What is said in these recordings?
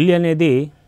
ఉల్లి అనేది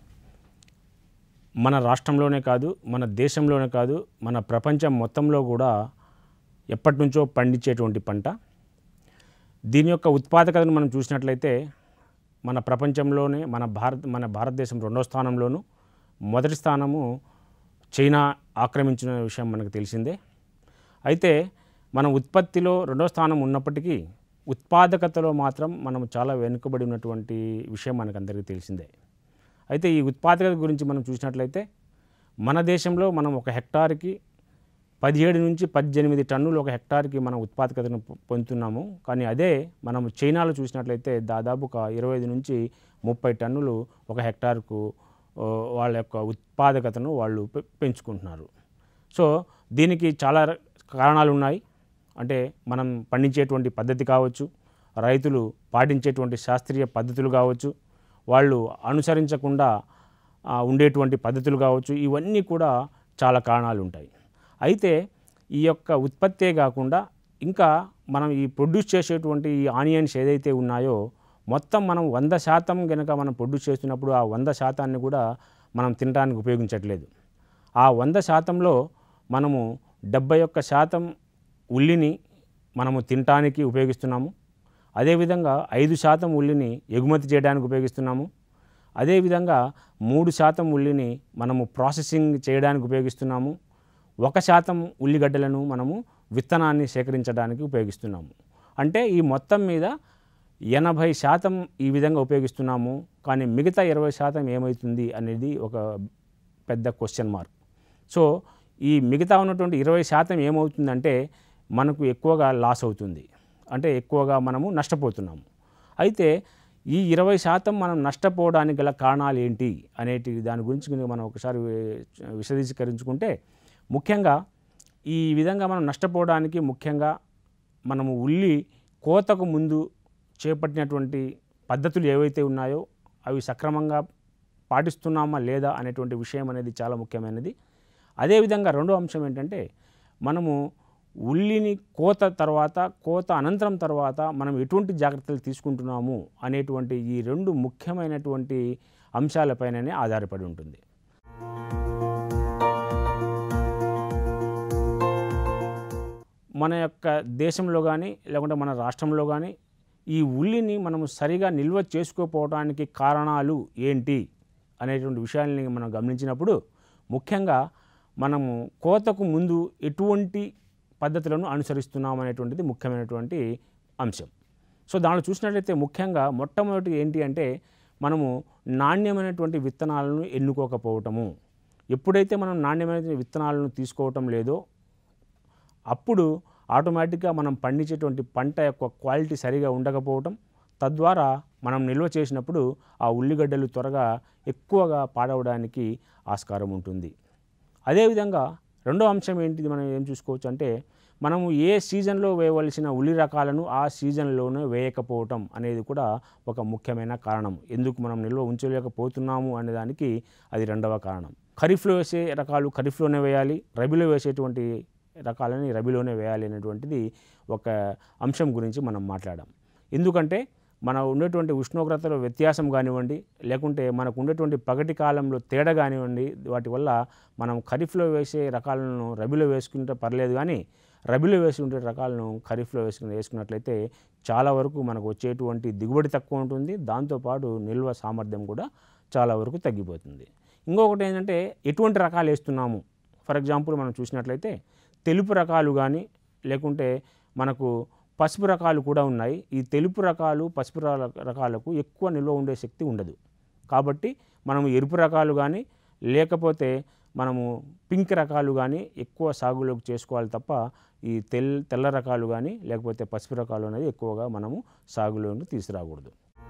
మన రాష్ట్రంలోనే కాదు, మన దేశంలోనే కాదు, మన ప్రపంచం మొత్తంలో కూడా ఎప్పటినుంచో పండించేటువంటి పంట. దీని యొక్క ఉత్పాదకతను మనం చూసినట్లయితే మన ప్రపంచంలోనే మన భారతదేశం రెండో స్థానంలోను, మొదటి స్థానము చైనా ఆక్రమించిన విషయం మనకు తెలిసిందే. అయితే మనం ఉత్పత్తిలో రెండో స్థానం ఉన్నప్పటికీ ఉత్పాదకతలో మాత్రం మనం చాలా వెనుకబడి ఉన్నటువంటి విషయం మనకందరికీ తెలిసిందే. అయితే ఈ ఉత్పాదకత గురించి మనం చూసినట్లయితే మన దేశంలో మనం ఒక హెక్టార్కి 17 నుంచి 18 టన్నులు ఒక హెక్టార్కి మనం ఉత్పాదకతను పొందుతున్నాము. కానీ అదే మనం చైనాలో చూసినట్లయితే దాదాపుగా 25 నుంచి 30 టన్నులు ఒక హెక్టార్కు వాళ్ళ యొక్క ఉత్పాదకతను వాళ్ళు పెంచుకుంటున్నారు. సో దీనికి చాలా కారణాలు ఉన్నాయి. అంటే మనం పండించేటువంటి పద్ధతి కావచ్చు, రైతులు పాటించేటువంటి శాస్త్రీయ పద్ధతులు కావచ్చు, వాళ్ళు అనుసరించకుండా ఉండేటువంటి పద్ధతులు కావచ్చు, ఇవన్నీ కూడా చాలా కారణాలు ఉంటాయి. అయితే ఈ యొక్క ఉత్పత్తే కాకుండా ఇంకా మనం ఈ ప్రొడ్యూస్ చేసేటువంటి ఈ ఆనియన్స్ ఏదైతే ఉన్నాయో మొత్తం మనం 100% కనుక మనం ప్రొడ్యూస్ చేస్తున్నప్పుడు ఆ 100% కూడా మనం తినడానికి ఉపయోగించట్లేదు. ఆ 100%లో మనము 71% ఉల్లిని మనము తినటానికి ఉపయోగిస్తున్నాము. అదేవిధంగా 5% ఉల్లిని ఎగుమతి చేయడానికి ఉపయోగిస్తున్నాము. అదేవిధంగా 3% ఉల్లిని మనము ప్రాసెసింగ్ చేయడానికి ఉపయోగిస్తున్నాము. 1% ఉల్లిగడ్డలను మనము విత్తనాన్ని సేకరించడానికి ఉపయోగిస్తున్నాము. అంటే ఈ మొత్తం మీద 80% ఈ విధంగా ఉపయోగిస్తున్నాము. కానీ మిగతా 20% ఏమవుతుంది అనేది ఒక పెద్ద క్వశ్చన్ మార్క్. సో ఈ మిగతా ఉన్నటువంటి 20% ఏమవుతుందంటే మనకు ఎక్కువగా లాస్ అవుతుంది, అంటే ఎక్కువగా మనము నష్టపోతున్నాము. అయితే ఈ 20% మనం నష్టపోవడానికి గల కారణాలు ఏంటి అనేటి దాని గురించి మనం ఒకసారి విశదీకరించుకుంటే ముఖ్యంగా ఈ విధంగా మనం నష్టపోవడానికి ముఖ్యంగా మనము ఉల్లి కోతకు ముందు చేపట్టినటువంటి పద్ధతులు ఏవైతే ఉన్నాయో అవి సక్రమంగా పాటిస్తున్నామా లేదా అనేటువంటి విషయం అనేది చాలా ముఖ్యమైనది. అదేవిధంగా రెండో అంశం ఏంటంటే మనము ఉల్లిని కోత అనంతరం తర్వాత మనం ఎటువంటి జాగ్రత్తలు తీసుకుంటున్నాము అనేటువంటి ఈ రెండు ముఖ్యమైనటువంటి అంశాలపైననే ఆధారపడి ఉంటుంది. మన యొక్క దేశంలో కానీ లేకుంటే మన రాష్ట్రంలో కానీ ఈ ఉల్లిని మనము సరిగా నిల్వ చేసుకోకపోవడానికి కారణాలు ఏంటి అనేటువంటి విషయాల్ని మనం గమనించినప్పుడు ముఖ్యంగా మనము కోతకు ముందు ఎటువంటి పద్ధతులను అనుసరిస్తున్నాం అనేటువంటిది ముఖ్యమైనటువంటి అంశం. సో దానిలో చూసినట్లయితే ముఖ్యంగా మొట్టమొదటి ఏంటి అంటే మనము నాణ్యమైనటువంటి విత్తనాలను ఎన్నుకోకపోవటము. ఎప్పుడైతే మనం నాణ్యమైన విత్తనాలను తీసుకోవటం లేదో అప్పుడు ఆటోమేటిక్గా మనం పండించేటువంటి పంట యొక్క క్వాలిటీ సరిగా ఉండకపోవటం, తద్వారా మనం నిల్వ చేసినప్పుడు ఆ ఉల్లిగడ్డలు త్వరగా ఎక్కువగా పాడవడానికి ఆస్కారం ఉంటుంది. అదేవిధంగా రెండో అంశం ఏంటిది మనం ఏం చూసుకోవచ్చు అంటే మనము ఏ సీజన్లో వేయవలసిన ఉల్లి రకాలను ఆ సీజన్లోనే వేయకపోవటం అనేది కూడా ఒక ముఖ్యమైన కారణం. ఎందుకు మనం నిల్వ ఉంచలేకపోతున్నాము అనేదానికి అది రెండవ కారణం. ఖరీఫ్లో వేసే రకాలు ఖరీఫ్లోనే వేయాలి, రబీలో వేసేటువంటి రకాలని రబీలోనే వేయాలి అనేటువంటిది ఒక అంశం గురించి మనం మాట్లాడాం. ఎందుకంటే మన ఉండేటువంటి ఉష్ణోగ్రతలో వ్యత్యాసం కానివ్వండి, లేకుంటే మనకు ఉండేటువంటి పగటి కాలంలో తేడా కానివ్వండి, వాటి వల్ల మనం ఖరీఫ్లో వేసే రకాలను రబీలో వేసుకుంటే పర్లేదు, కానీ రబీలో వేసుకుంటే రకాలను ఖరీఫ్లో వేసుకున్నట్లయితే చాలా వరకు మనకు వచ్చేటువంటి దిగుబడి తక్కువ ఉంటుంది. దాంతోపాటు నిల్వ సామర్థ్యం కూడా చాలా వరకు తగ్గిపోతుంది. ఇంకొకటి ఏంటంటే ఎటువంటి రకాలు వేస్తున్నాము. ఫర్ ఎగ్జాంపుల్ మనం చూసినట్లయితే తెలుపు రకాలు కానీ లేకుంటే మనకు పసుపు రకాలు కూడా ఉన్నాయి. ఈ తెలుపు రకాలు పసుపు రకాలకు ఎక్కువ నిల్వ ఉండే శక్తి ఉండదు. కాబట్టి మనము ఎరుపు రకాలు కానీ లేకపోతే మనము పింక్ రకాలు కానీ ఎక్కువ సాగులోకి చేసుకోవాలి తప్ప ఈ తెల్ల రకాలు కానీ లేకపోతే పసుపు రకాలు అనేది ఎక్కువగా మనము సాగులోకి తీసుకురాకూడదు.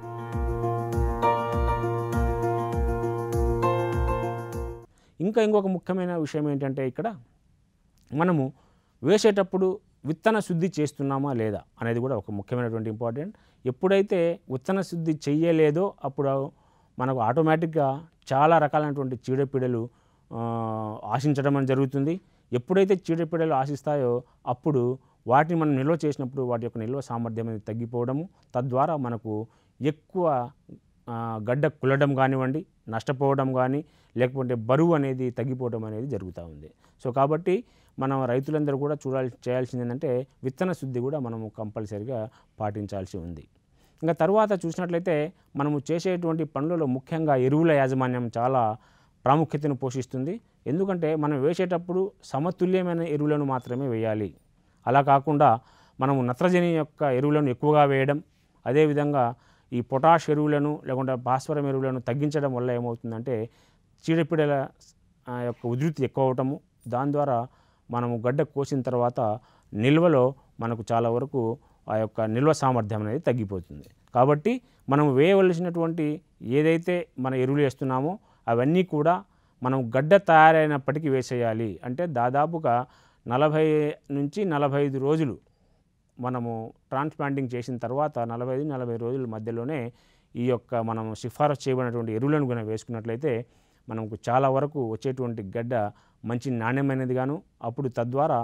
ఇంకొక ముఖ్యమైన విషయం ఏంటంటే ఇక్కడ మనము వేసేటప్పుడు విత్తన శుద్ధి చేస్తున్నామా లేదా అనేది కూడా ఒక ముఖ్యమైనటువంటి ఇంపార్టెంట్. ఎప్పుడైతే విత్తన శుద్ధి చెయ్యలేదో అప్పుడు మనకు ఆటోమేటిక్గా చాలా రకాలైనటువంటి చీడపీడలు ఆశించడం అని జరుగుతుంది. ఎప్పుడైతే చీడపీడలు ఆశిస్తాయో అప్పుడు వాటిని మనం నిల్వ చేసినప్పుడు వాటి యొక్క నిల్వ సామర్థ్యం అనేది తగ్గిపోవడము, తద్వారా మనకు ఎక్కువ గడ్డ కులడం కానివ్వండి, నష్టపోవడం కానీ, లేకపోతే బరువు అనేది తగ్గిపోవడం అనేది జరుగుతూ ఉంది. సో కాబట్టి మనం రైతులందరూ కూడా చేయాల్సింది ఏంటంటే విత్తన శుద్ధి కూడా మనము కంపల్సరిగా పాటించాల్సి ఉంది. ఇంకా తర్వాత చూసినట్లయితే మనము చేసేటువంటి పనులలో ముఖ్యంగా ఎరువుల యాజమాన్యం చాలా ప్రాముఖ్యతను పోషిస్తుంది. ఎందుకంటే మనం వేసేటప్పుడు సమతుల్యమైన ఎరువులను మాత్రమే వేయాలి. అలా కాకుండా మనము నత్రజని యొక్క ఎరువులను ఎక్కువగా వేయడం, అదేవిధంగా ఈ పొటాష్ ఎరువులను లేకుంటే భాస్వరం ఎరువులను తగ్గించడం వల్ల ఏమవుతుందంటే చీడపీడల యొక్క ఉధృతి ఎక్కువ అవటము, దాని ద్వారా మనము గడ్డ కోసిన తర్వాత నిల్వలో మనకు చాలా వరకు ఆ యొక్క నిల్వ సామర్థ్యం అనేది తగ్గిపోతుంది. కాబట్టి మనం వేయవలసినటువంటి ఏదైతే మన ఎరువులు వేస్తున్నామో అవన్నీ కూడా మనం గడ్డ తయారైనప్పటికీ వేసేయాలి. అంటే దాదాపుగా 40 నుంచి 45 రోజులు మనము ట్రాన్స్ప్లాంటింగ్ చేసిన తర్వాత 45-40 రోజుల మధ్యలోనే ఈ యొక్క మనం సిఫారసు చేయబడినటువంటి ఎరువులను కనుక వేసుకున్నట్లయితే మనకు చాలా వరకు వచ్చేటువంటి గడ్డ మంచి నాణ్యమైనదిగాను, అప్పుడు తద్వారా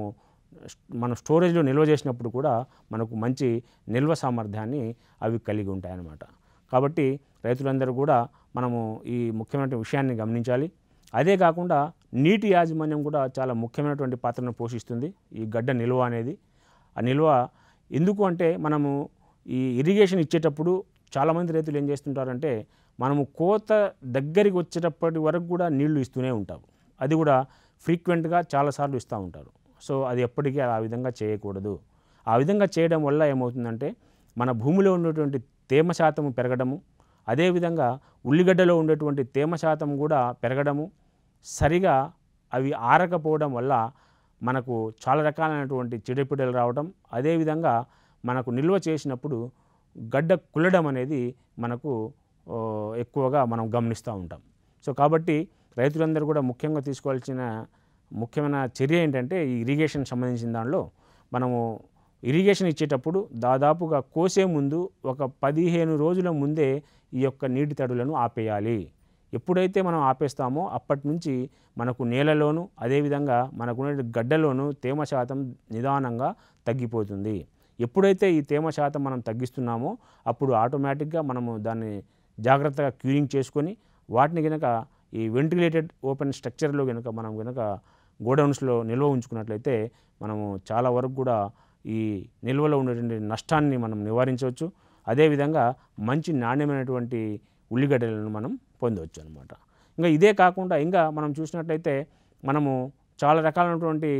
మనం స్టోరేజ్లో నిల్వ చేసినప్పుడు కూడా మనకు మంచి నిల్వ సామర్థ్యాన్ని అవి కలిగి ఉంటాయన్నమాట. కాబట్టి రైతులందరూ కూడా మనము ఈ ముఖ్యమైన విషయాన్ని గమనించాలి. అదే కాకుండా నీటి యాజమాన్యం కూడా చాలా ముఖ్యమైనటువంటి పాత్రను పోషిస్తుంది ఈ గడ్డ నిల్వ అనేది. ఆ నిల్వ ఎందుకు అంటే మనము ఈ ఇరిగేషన్ ఇచ్చేటప్పుడు చాలామంది రైతులు ఏం చేస్తుంటారంటే మనము కోత దగ్గరికి వచ్చేటప్పటి వరకు కూడా నీళ్లు ఇస్తూనే ఉంటారు. అది కూడా ఫ్రీక్వెంట్గా చాలాసార్లు ఇస్తూ ఉంటారు. సో అది ఎప్పటికీ ఆ విధంగా చేయకూడదు. ఆ విధంగా చేయడం వల్ల ఏమవుతుందంటే మన భూమిలో ఉన్నటువంటి తేమ శాతం పెరగడము, అదేవిధంగా ఉల్లిగడ్డలో ఉండేటువంటి తేమ శాతం కూడా పెరగడము, సరిగా అవి ఆరకపోవడం వల్ల మనకు చాలా రకాలైనటువంటి చీడపీడలు రావడం, అదేవిధంగా మనకు నిల్వ చేసినప్పుడు గడ్డ కుల్లడం అనేది మనకు ఎక్కువగా మనం గమనిస్తూ ఉంటాం. సో కాబట్టి రైతులందరూ కూడా ముఖ్యంగా తీసుకోవాల్సిన ముఖ్యమైన చర్య ఏంటంటే ఈ ఇరిగేషన్ సంబంధించిన దానిలో మనము ఇరిగేషన్ ఇచ్చేటప్పుడు దాదాపుగా కోసే ముందు ఒక 15 రోజుల ముందే ఈ యొక్క నీటి తడులను ఆపేయాలి. ఎప్పుడైతే మనం ఆపేస్తామో అప్పటి నుంచి మనకు నేలలోను, అదేవిధంగా మనకున్న గడ్డలోను తేమ శాతం నిదానంగా తగ్గిపోతుంది. ఎప్పుడైతే ఈ తేమ శాతం మనం తగ్గిస్తున్నామో అప్పుడు ఆటోమేటిక్గా మనము దాన్ని జాగ్రత్తగా క్యూరింగ్ చేసుకొని వాటిని కనుక ఈ వెంటిలేటెడ్ ఓపెన్ స్ట్రక్చర్లో మనం గోడౌన్స్లో నిల్వ ఉంచుకున్నట్లయితే మనము చాలా వరకు కూడా ఈ నిల్వలో ఉన్నటువంటి నష్టాన్ని మనం నివారించవచ్చు. అదేవిధంగా మంచి నాణ్యమైనటువంటి ఉల్లిగడ్డలను మనం పొందవచ్చు అన్నమాట. ఇంకా ఇదే కాకుండా ఇంకా మనం చూసినట్లయితే మనము చాలా రకాలైనటువంటి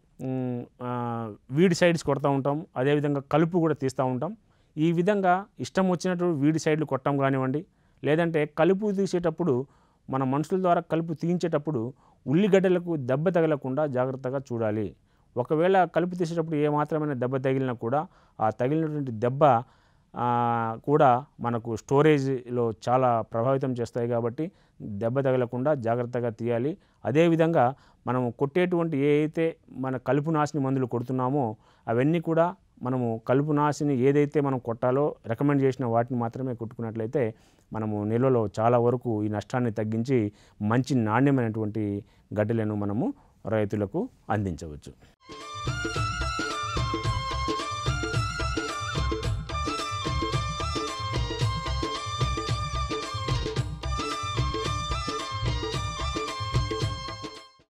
వీడ్ సైడ్స్ కొడతా ఉంటాం, అదేవిధంగా కలుపు కూడా తీస్తూ ఉంటాం. ఈ విధంగా ఇష్టం వచ్చినట్టు వీడ్ సైడ్లు కొట్టడం కానివ్వండి, లేదంటే కలుపు తీసేటప్పుడు మన మనుషుల ద్వారా కలుపు తీయించేటప్పుడు ఉల్లిగడ్డలకు దెబ్బ తగలకుండా జాగ్రత్తగా చూడాలి. ఒకవేళ కలుపు తీసేటప్పుడు ఏమాత్రమైన దెబ్బ తగిలినా కూడా ఆ తగిలినటువంటి దెబ్బ కూడా మనకు స్టోరేజ్లో చాలా ప్రభావితం చేస్తాయి. కాబట్టి దెబ్బ తగలకుండా జాగ్రత్తగా తీయాలి. అదేవిధంగా మనం కొట్టేటువంటి ఏదైతే మన కలుపు నాశిని మందులు కొడుతున్నామో అవన్నీ కూడా మనము కలుపు నాశిని ఏదైతే మనం కొట్టాలో రికమెండ్ చేసిన వాటిని మాత్రమే కొట్టుకున్నట్లయితే మనము నిల్వలో చాలా వరకు ఈ నష్టాన్ని తగ్గించి మంచి నాణ్యమైనటువంటి గడ్డలను మనము రైతులకు అందించవచ్చు.